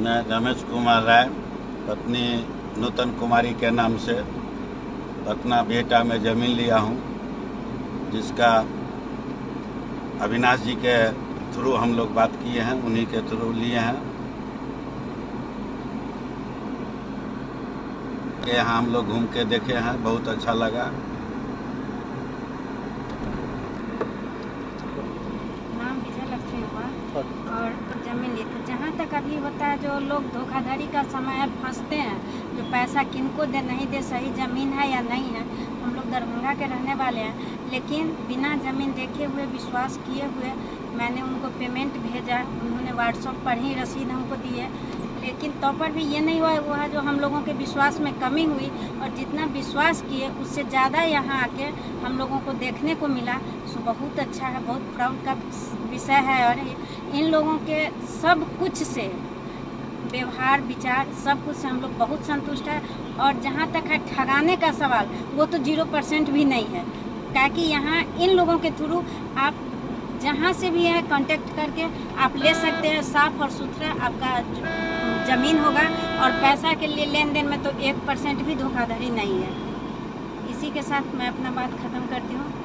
मैं रमेश कुमार राय, पत्नी नूतन कुमारी के नाम से पटना बेटा में ज़मीन लिया हूँ, जिसका अविनाश जी के थ्रू हम लोग बात किए हैं, उन्हीं के थ्रू लिए हैं। यहाँ हम लोग घूम के देखे हैं, बहुत अच्छा लगा। नाम विजय लक्ष्मी हुआ और जमीन ली। तो जहाँ तक अभी होता है, जो लोग धोखाधड़ी का समय फंसते हैं, जो पैसा किनको दे नहीं दे, सही ज़मीन है या नहीं है। हम लोग दरभंगा के रहने वाले हैं, लेकिन बिना ज़मीन देखे हुए, विश्वास किए हुए मैंने उनको पेमेंट भेजा। उन्होंने व्हाट्सएप पर ही रसीद हमको दिए, लेकिन तो पर भी ये नहीं हुआ जो हम लोगों के विश्वास में कमी हुई। और जितना विश्वास किए उससे ज़्यादा यहाँ आके हम लोगों को देखने को मिला। सो बहुत अच्छा है, बहुत प्राउड का विषय है। और इन लोगों के सब कुछ से, व्यवहार, विचार, सब कुछ से हम लोग बहुत संतुष्ट है। और जहाँ तक है ठगाने का सवाल, वो तो 0% भी नहीं है, ताकि यहाँ इन लोगों के थ्रू आप जहाँ से भी है कांटेक्ट करके आप ले सकते हैं। साफ और सुथरा आपका ज़मीन होगा, और पैसा के लिए लेन देन में तो 1% भी धोखाधड़ी नहीं है। इसी के साथ मैं अपना बात ख़त्म करती हूँ।